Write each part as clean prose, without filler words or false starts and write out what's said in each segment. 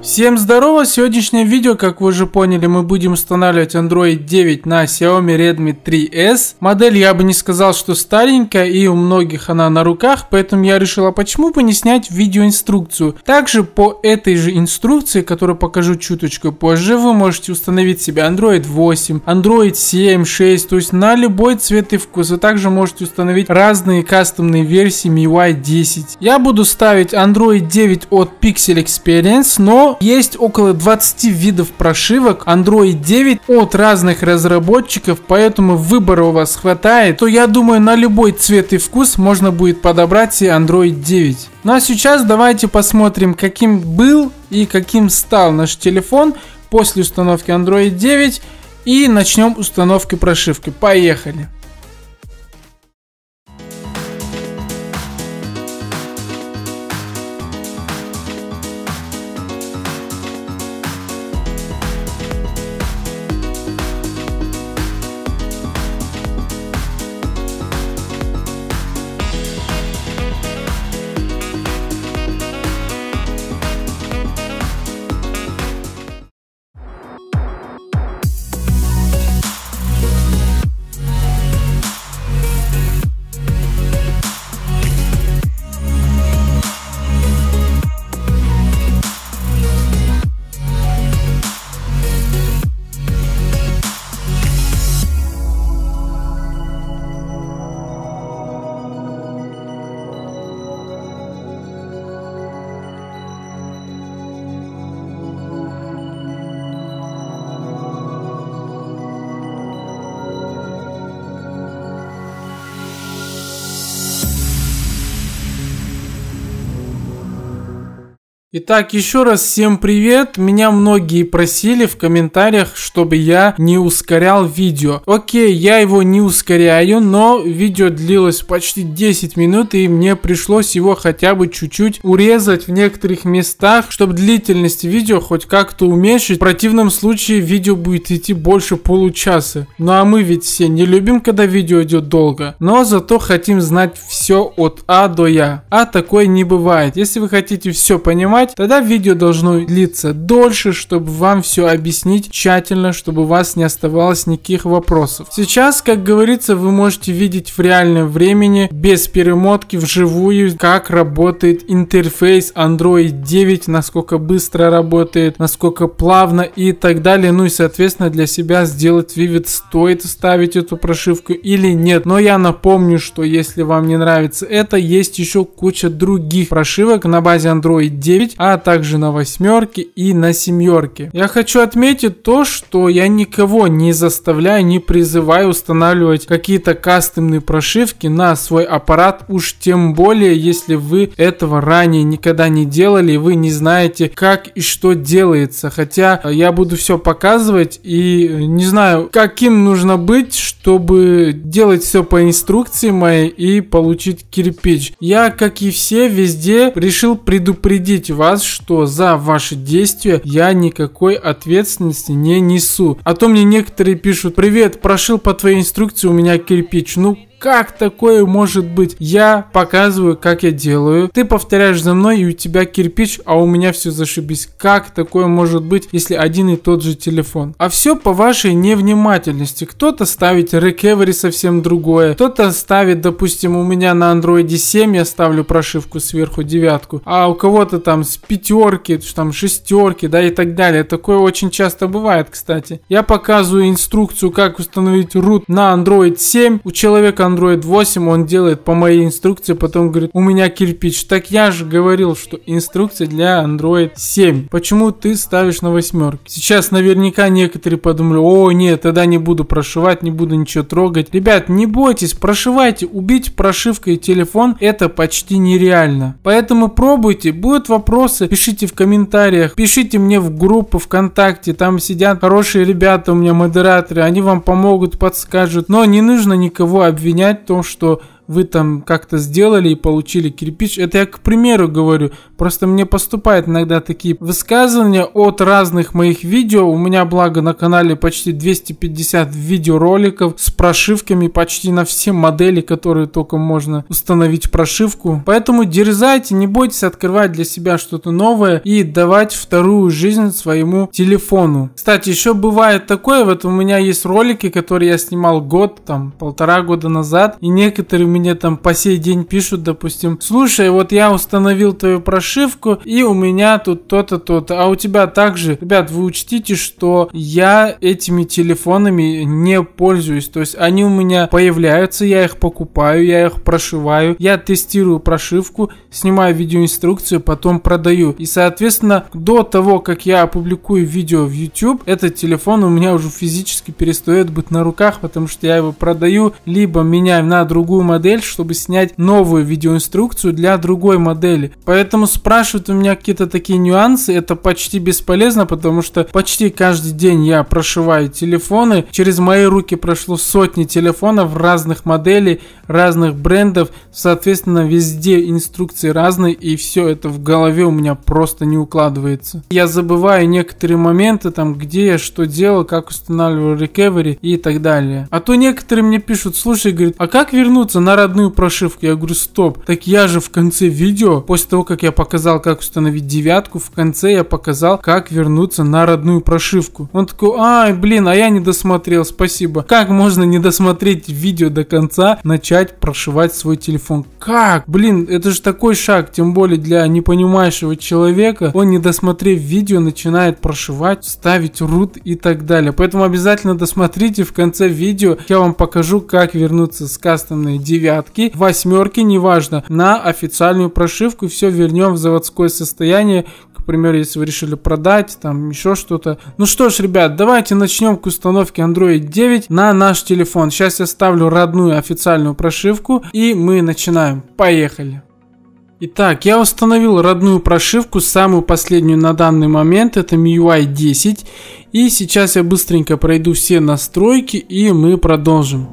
Всем здорово! Сегодняшнее видео, как вы уже поняли, мы будем устанавливать Android 9 на Xiaomi Redmi 3S. Модель, я бы не сказал, что старенькая, и у многих она на руках, поэтому я решила, почему бы не снять видеоинструкцию. Также по этой же инструкции, которую покажу чуточку позже, вы можете установить себе Android 8, Android 7, 6, то есть на любой цвет и вкус. Вы также можете установить разные кастомные версии MIUI 10. Я буду ставить Android 9 от Pixel Experience, но есть около 20 видов прошивок Android 9 от разных разработчиков, поэтому выбора у вас хватает, то я думаю, на любой цвет и вкус можно будет подобрать себе Android 9. Ну а сейчас давайте посмотрим, каким был и каким стал наш телефон после установки Android 9, и начнем установку прошивки. Поехали! Итак, еще раз всем привет. Меня многие просили в комментариях, чтобы я не ускорял видео. Окей, я его не ускоряю, но видео длилось почти 10 минут, и мне пришлось его хотя бы чуть-чуть урезать в некоторых местах, чтобы длительность видео хоть как-то уменьшить. В противном случае видео будет идти больше получаса. Ну а мы ведь все не любим, когда видео идет долго, но зато хотим знать все от А до Я. А такое не бывает. Если вы хотите все понимать, тогда видео должно длиться дольше, чтобы вам все объяснить тщательно, чтобы у вас не оставалось никаких вопросов. Сейчас, как говорится, вы можете видеть в реальном времени, без перемотки, вживую, как работает интерфейс Android 9, насколько быстро работает, насколько плавно и так далее. Ну и, соответственно, для себя сделать вывод, стоит ставить эту прошивку или нет. Но я напомню, что если вам не нравится это, есть еще куча других прошивок на базе Android 9, а также на 8 и на 7. Я хочу отметить то, что я никого не заставляю, не призываю устанавливать какие-то кастомные прошивки на свой аппарат, уж тем более, если вы этого ранее никогда не делали, и вы не знаете, как и что делается. Хотя я буду все показывать, и не знаю, каким нужно быть, чтобы делать все по инструкции моей и получить кирпич. Я, как и все, везде решил предупредить вас, что за ваши действия я никакой ответственности не несу. А то мне некоторые пишут: привет, прошил по твоей инструкции, у меня кирпич. Ну, как такое может быть? Я показываю, как я делаю. Ты повторяешь за мной, и у тебя кирпич, а у меня все зашибись. Как такое может быть, если один и тот же телефон? А все по вашей невнимательности. Кто-то ставит recovery совсем другое. Кто-то ставит, допустим, у меня на Android 7 я ставлю прошивку сверху 9, а у кого-то там с 5, там 6, да, и так далее. Такое очень часто бывает, кстати. Я показываю инструкцию, как установить root на Android 7. У человека Android 8, он делает по моей инструкции, потом говорит: у меня кирпич. Так я же говорил, что инструкция для Android 7. Почему ты ставишь на 8? Сейчас наверняка некоторые подумали: о нет, тогда не буду прошивать, не буду ничего трогать. Ребят, не бойтесь, прошивайте. Убить прошивкой телефон — это почти нереально. Поэтому пробуйте. Будут вопросы, пишите в комментариях, пишите мне в группу ВКонтакте, там сидят хорошие ребята у меня, модераторы, они вам помогут, подскажут. Но не нужно никого обвинять в том, что вы там как-то сделали и получили кирпич. Это я к примеру говорю. Просто мне поступают иногда такие высказывания от разных моих видео. У меня, благо, на канале почти 250 видеороликов с прошивками почти на все модели, которые только можно установить прошивку. Поэтому дерзайте, не бойтесь открывать для себя что-то новое и давать вторую жизнь своему телефону. Кстати, еще бывает такое, вот у меня есть ролики, которые я снимал год, там, 1,5 года назад, и некоторые мне там по сей день пишут, допустим: слушай, вот я установил твою прошивку, и у меня тут то-то, то-то, а у тебя также. Ребят, вы учтите, что я этими телефонами не пользуюсь, то есть они у меня появляются, я их покупаю, я их прошиваю, я тестирую прошивку, снимаю видеоинструкцию, потом продаю. И, соответственно, до того, как я опубликую видео в YouTube, этот телефон у меня уже физически перестает быть на руках, потому что я его продаю, либо меняю на другую модель, чтобы снять новую видеоинструкцию для другой модели. Поэтому спрашивают у меня какие-то такие нюансы, это почти бесполезно, потому что почти каждый день я прошиваю телефоны, через мои руки прошло сотни телефонов разных моделей, разных брендов, соответственно, везде инструкции разные, и все это в голове у меня просто не укладывается. Я забываю некоторые моменты, там, где я что делал, как устанавливал recovery и так далее. А то некоторые мне пишут: слушай, говорит, а как вернуться на родную прошивку? Я говорю: стоп, так я же в конце видео, после того, как я показал, как установить 9, в конце я показал, как вернуться на родную прошивку. Он такой: ай, блин, а я не досмотрел, спасибо. Как можно не досмотреть видео до конца, начать прошивать свой телефон? Как? Блин, это же такой шаг, тем более для непонимающего человека. Он, не досмотрев видео, начинает прошивать, ставить root и так далее. Поэтому обязательно досмотрите, в конце видео я вам покажу, как вернуться с кастомной 9, 8, неважно, на официальную прошивку. Все вернем в заводское состояние. К примеру, если вы решили продать, там еще что-то. Ну что ж, ребят, давайте начнем к установке Android 9 на наш телефон. Сейчас я ставлю родную официальную прошивку, и мы начинаем. Поехали. Итак, я установил родную прошивку, самую последнюю на данный момент, это MIUI 10. И сейчас я быстренько пройду все настройки, и мы продолжим.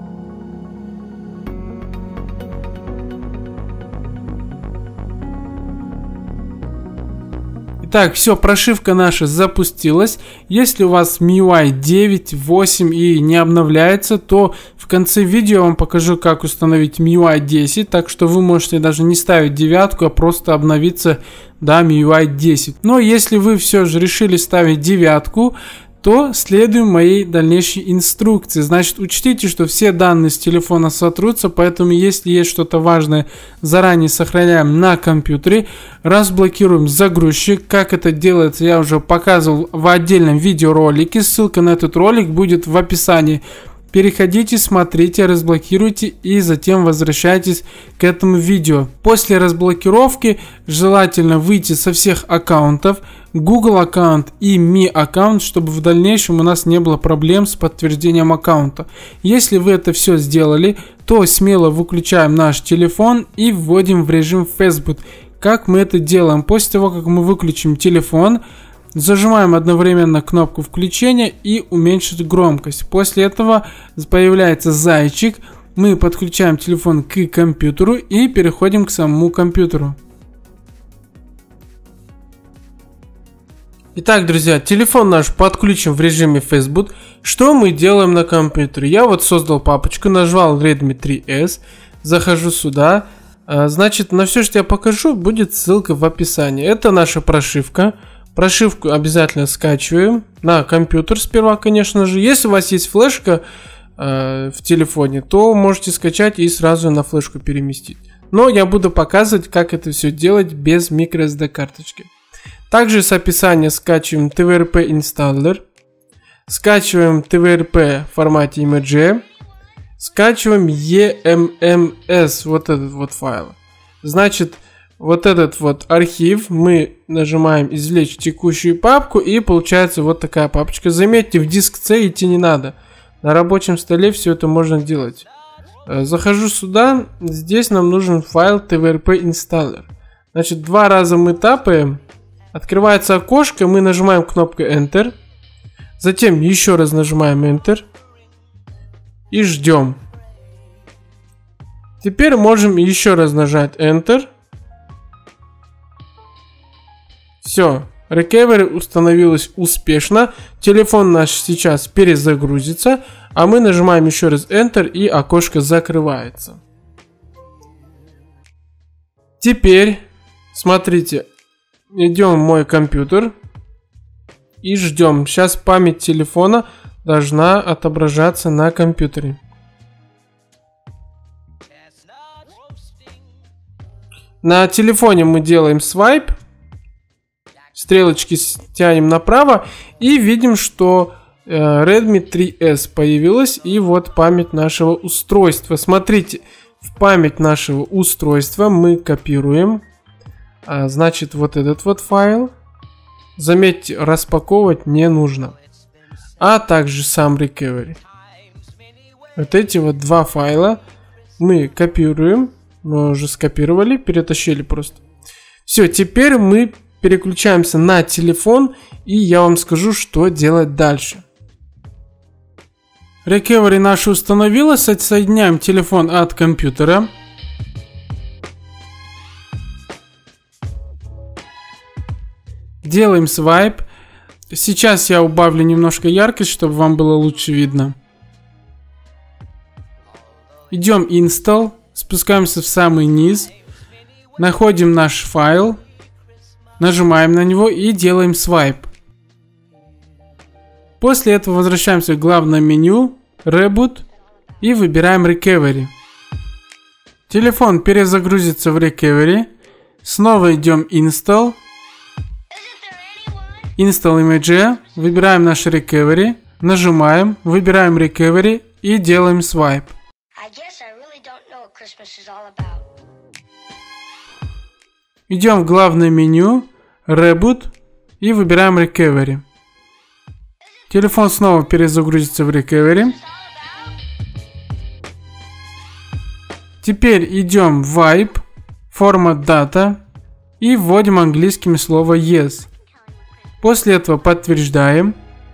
Итак, все, прошивка наша запустилась. Если у вас MIUI 9, 8 и не обновляется, то в конце видео я вам покажу, как установить MIUI 10. Так что вы можете даже не ставить 9, а просто обновиться до MIUI 10. Но если вы все же решили ставить 9, то следуем моей дальнейшей инструкции. Значит, учтите, что все данные с телефона сотрутся, поэтому если есть что-то важное, заранее сохраняем на компьютере, разблокируем загрузчик. Как это делается, я уже показывал в отдельном видеоролике, ссылка на этот ролик будет в описании. Переходите, смотрите, разблокируйте и затем возвращайтесь к этому видео. После разблокировки желательно выйти со всех аккаунтов, Google аккаунт и Mi аккаунт, чтобы в дальнейшем у нас не было проблем с подтверждением аккаунта. Если вы это все сделали, то смело выключаем наш телефон и вводим в режим Facebook. Как мы это делаем? После того, как мы выключим телефон, зажимаем одновременно кнопку включения и уменьшить громкость. После этого появляется зайчик. Мы подключаем телефон к компьютеру и переходим к самому компьютеру. Итак, друзья, телефон наш подключен в режиме Facebook. Что мы делаем на компьютере? Я вот создал папочку, нажал Redmi 3S, захожу сюда. Значит, на все, что я покажу, будет ссылка в описании. Это наша прошивка. Прошивку обязательно скачиваем на компьютер сперва, конечно же. Если у вас есть флешка в телефоне, то можете скачать и сразу на флешку переместить. Но я буду показывать, как это все делать без microSD карточки. Также с описания скачиваем TVRP Installer. Скачиваем TVRP в формате IMG. Скачиваем EMMS, вот этот вот файл. Значит, вот этот вот архив мы нажимаем извлечь текущую папку, и получается вот такая папочка. Заметьте, в диск C идти не надо. На рабочем столе все это можно делать. Захожу сюда, здесь нам нужен файл TVRP Installer. Значит, 2 раза мы тапаем, открывается окошко, мы нажимаем кнопку Enter. Затем еще раз нажимаем Enter. И ждем. Теперь можем еще раз нажать Enter. Все, Recovery установилось успешно. Телефон наш сейчас перезагрузится, а мы нажимаем еще раз Enter, и окошко закрывается. Теперь, смотрите, идем в мой компьютер и ждем. Сейчас память телефона должна отображаться на компьютере. На телефоне мы делаем свайп, стрелочки тянем направо и видим, что Redmi 3S появилась, и вот память нашего устройства. Смотрите, в память нашего устройства мы копируем, значит, вот этот вот файл. Заметьте, распаковывать не нужно, а также сам Recovery. Вот эти вот два файла мы копируем. Мы уже скопировали, перетащили просто. Все, теперь мы переключаемся на телефон, и я вам скажу, что делать дальше. Recovery наша установилась, отсоединяем телефон от компьютера. Делаем свайп. Сейчас я убавлю немножко яркость, чтобы вам было лучше видно. Идем Install. Спускаемся в самый низ, находим наш файл, нажимаем на него и делаем свайп. После этого возвращаемся в главное меню, Reboot, и выбираем Recovery. Телефон перезагрузится в Recovery. Снова идем Install. Install Image, выбираем наш Recovery, нажимаем, выбираем Recovery и делаем свайп. Идем в главное меню, Reboot, и выбираем Recovery. Телефон снова перезагрузится в Recovery. Теперь идем в Wipe, Format Data, и вводим английскими слово Yes. После этого подтверждаем.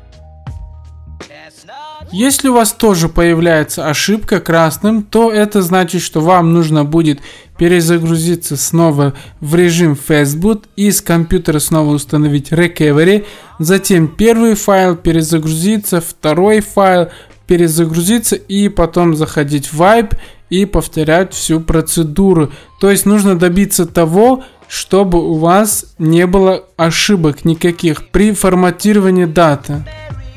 Если у вас тоже появляется ошибка красным, то это значит, что вам нужно будет перезагрузиться снова в режим Fastboot и с компьютера снова установить Recovery. Затем первый файл перезагрузится, второй файл перезагрузиться и потом заходить в Wipe и повторять всю процедуру. То есть нужно добиться того, чтобы у вас не было ошибок никаких при форматировании даты.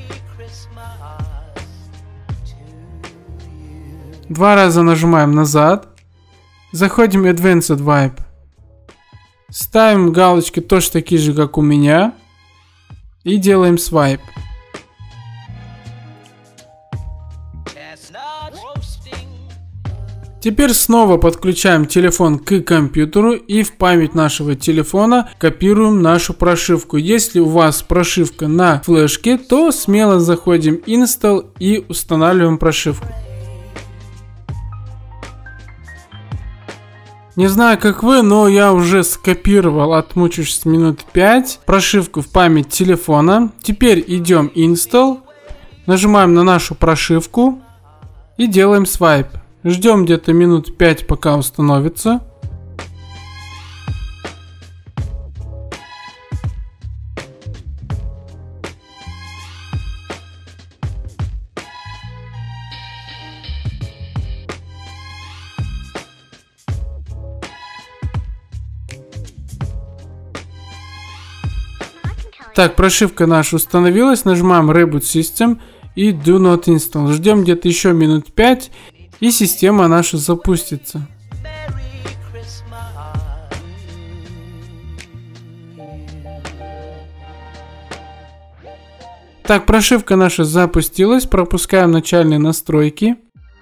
Два раза нажимаем назад. Заходим в Advanced Wipe. Ставим галочки точно такие же, как у меня. И делаем свайп. Теперь снова подключаем телефон к компьютеру и в память нашего телефона копируем нашу прошивку. Если у вас прошивка на флешке, то смело заходим в Install и устанавливаем прошивку. Не знаю, как вы, но я уже скопировал, отмучившись минут 5, прошивку в память телефона. Теперь идем Install, нажимаем на нашу прошивку и делаем свайп. Ждем где-то минут 5, пока установится. Так, прошивка наша установилась, нажимаем Reboot System и Do Not Install. Ждем где-то еще минут 5, и система наша запустится. Так, прошивка наша запустилась, пропускаем начальные настройки.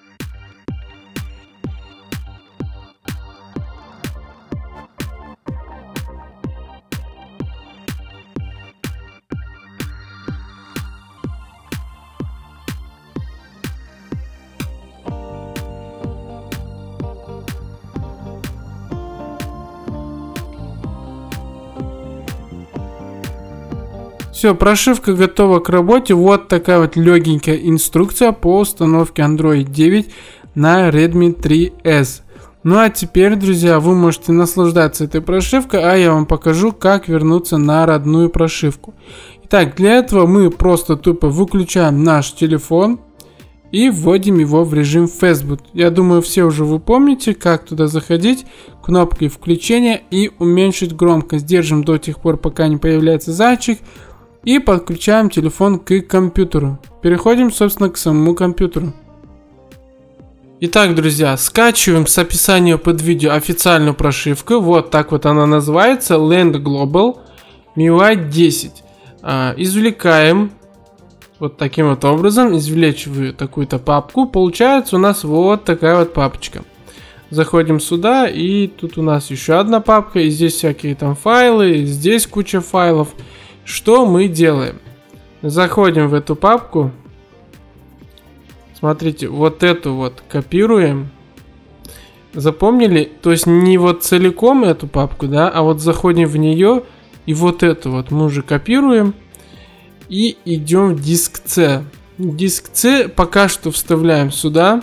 Все, прошивка готова к работе. Вот такая вот легенькая инструкция по установке Android 9 на Redmi 3S. Ну а теперь, друзья, вы можете наслаждаться этой прошивкой, а я вам покажу, как вернуться на родную прошивку. Итак, для этого мы просто тупо выключаем наш телефон и вводим его в режим Facebook. Я думаю, все уже вы помните, как туда заходить. Кнопкой включения и уменьшить громкость. Держим до тех пор, пока не появляется зайчик. И подключаем телефон к компьютеру. Переходим, собственно, к самому компьютеру. Итак, друзья, скачиваем с описания под видео официальную прошивку. Вот так вот она называется. Land Global MIUI 10. Извлекаем вот таким вот образом. Извлечь в такую-то папку. Получается у нас вот такая вот папочка. Заходим сюда, и тут у нас еще одна папка. И здесь всякие там файлы. И здесь куча файлов. Что мы делаем? Заходим в эту папку. Смотрите, вот эту вот копируем. Запомнили? То есть не вот целиком эту папку, да, а вот заходим в нее и вот эту вот мы уже копируем и идем в диск C. Диск C пока что вставляем сюда.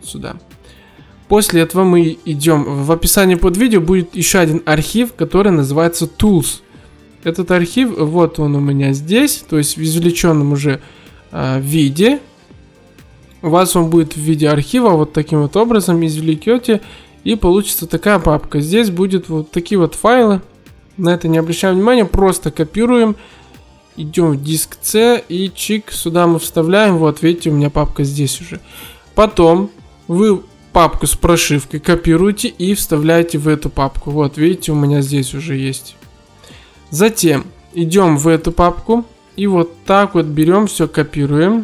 После этого мы идем, в описании под видео будет еще один архив, который называется Tools. Этот архив, вот он у меня здесь, то есть в извлеченном уже виде. У вас он будет в виде архива, вот таким вот образом извлекете, и получится такая папка. Здесь будет вот такие вот файлы, на это не обращаем внимания, просто копируем, идем в диск C и чик, сюда мы вставляем, вот видите, у меня папка здесь уже. Потом вы папку с прошивкой копируете и вставляете в эту папку, вот видите, у меня здесь уже есть. Затем идем в эту папку и вот так вот берем, все копируем.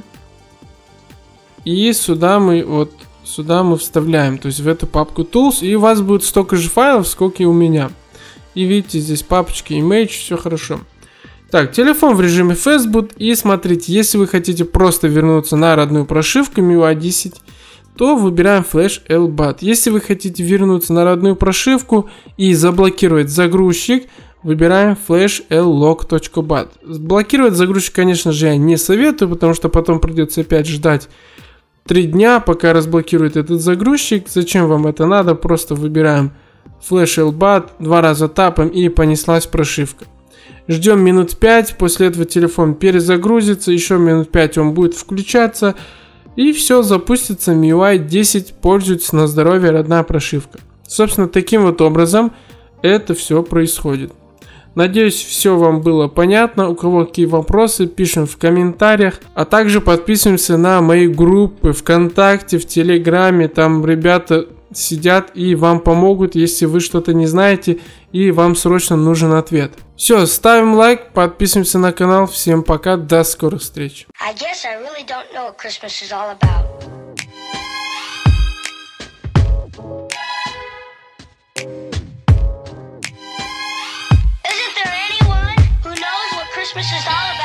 И сюда мы вставляем, то есть в эту папку Tools, и у вас будет столько же файлов, сколько и у меня. И видите, здесь папочки, Image, все хорошо. Так, телефон в режиме Facebook, и смотрите, если вы хотите просто вернуться на родную прошивку MIUI 10, то выбираем Flash LBAT. Если вы хотите вернуться на родную прошивку и заблокировать загрузчик, выбираем flashllock.bat. Блокировать загрузчик, конечно же, я не советую, потому что потом придется опять ждать 3 дня, пока разблокирует этот загрузчик. Зачем вам это надо? Просто выбираем Flash LBAT, 2 раза тапаем и понеслась прошивка. Ждем минут 5, после этого телефон перезагрузится, еще минут 5 он будет включаться. И все, запустится MIUI 10, пользуйтесь на здоровье, родная прошивка. Собственно, таким вот образом это все происходит. Надеюсь, все вам было понятно. У кого какие вопросы, пишем в комментариях. А также подписываемся на мои группы ВКонтакте, в Телеграме. Там ребята сидят и вам помогут, если вы что-то не знаете и вам срочно нужен ответ. Все, ставим лайк, подписываемся на канал. Всем пока, до скорых встреч. Christmas is all about.